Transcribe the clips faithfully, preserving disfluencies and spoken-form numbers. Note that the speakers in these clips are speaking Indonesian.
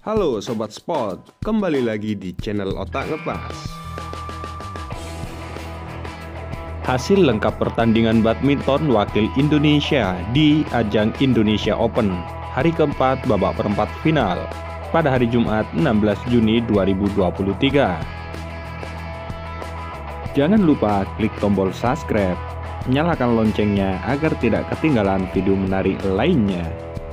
Halo Sobat Sport, kembali lagi di channel Otak Ngepas. Hasil lengkap pertandingan badminton wakil Indonesia di ajang Indonesia Open hari keempat babak perempat final pada hari Jumat enam belas Juni dua ribu dua puluh tiga. Jangan lupa klik tombol subscribe, nyalakan loncengnya agar tidak ketinggalan video menarik lainnya.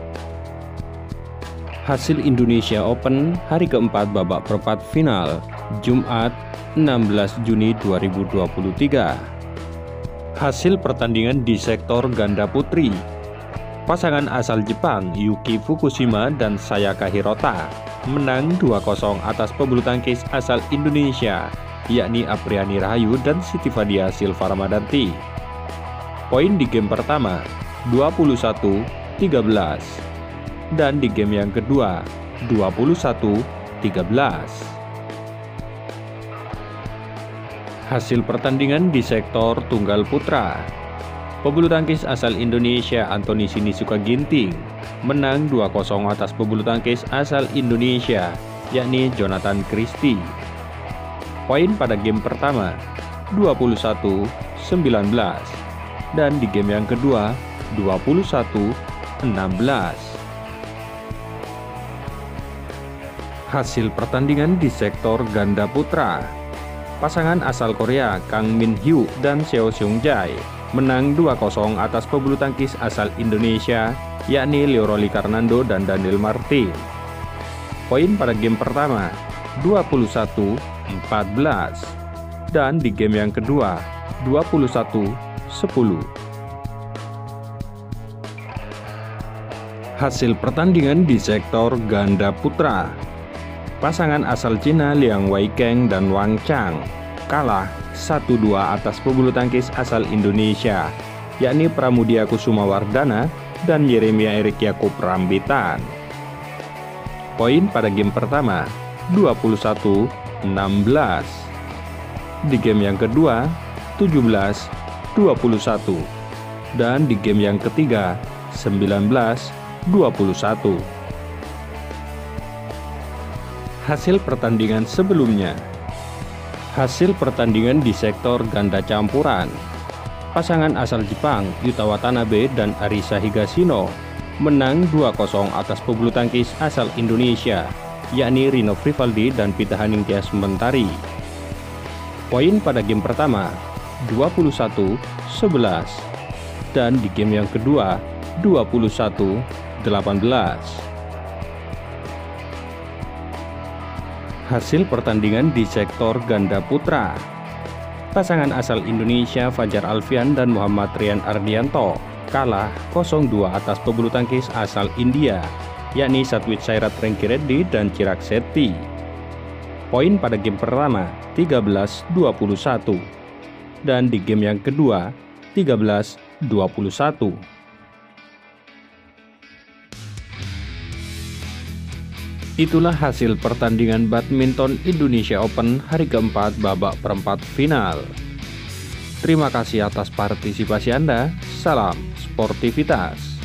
Hasil Indonesia Open hari keempat babak perempat final Jumat enam belas Juni dua ribu dua puluh tiga. Hasil pertandingan di sektor ganda putri, pasangan asal Jepang Yuki Fukushima dan Sayaka Hirota menang dua kosong atas pebulu tangkis asal Indonesia, yakni Apriani Rahayu dan Siti Fadia Silva Ramadanti. Poin di game pertama dua puluh satu tiga belas dan di game yang kedua dua puluh satu tiga belas. Hasil pertandingan di sektor tunggal putra, pebulu tangkis asal Indonesia Anthony Sinisuka Ginting menang dua kosong atas pebulu tangkis asal Indonesia, yakni Jonathan Christie. Poin pada game pertama dua puluh satu sembilan belas dan di game yang kedua dua puluh satu enam belas. Hasil pertandingan di sektor ganda putra, pasangan asal Korea Kang Min Hyuk dan Seo Seung Jae menang dua kosong atas pebulu tangkis asal Indonesia, yakni Leo Rolly Karnando dan Daniel Martin. Poin pada game pertama dua puluh satu empat belas dan di game yang kedua dua puluh satu sepuluh. Hasil pertandingan di sektor ganda putra, pasangan asal Cina Liang Weikeng dan Wang Chang kalah satu dua atas pebulu tangkis asal Indonesia, yakni Pramudia Kusuma Wardana dan Yeremia Erik Yakub Rambitan. Poin pada game pertama dua puluh satu enam belas, di game yang kedua tujuh belas dua puluh satu dan di game yang ketiga sembilan belas dua puluh satu. Hasil pertandingan sebelumnya, hasil pertandingan di sektor ganda campuran, pasangan asal Jepang Yuta Watanabe dan Arisa Higashino menang dua kosong atas pebulu tangkis asal Indonesia, yakni Rino Frivaldi dan Pita Haningtyas Mentari. Poin pada game pertama dua puluh satu sebelas dan di game yang kedua dua puluh satu delapan belas. Hasil pertandingan di sektor ganda putra, pasangan asal Indonesia Fajar Alfian dan Muhammad Rian Ardianto kalah nol dua atas pebulu tangkis asal India, yakni Satwit Sairat Rengkireddy dan Chirag Shetty. Poin pada game pertama tiga belas dua puluh satu dan di game yang kedua tiga belas dua puluh satu. Itulah hasil pertandingan badminton Indonesia Open hari keempat babak perempat final. Terima kasih atas partisipasi Anda. Salam sportivitas.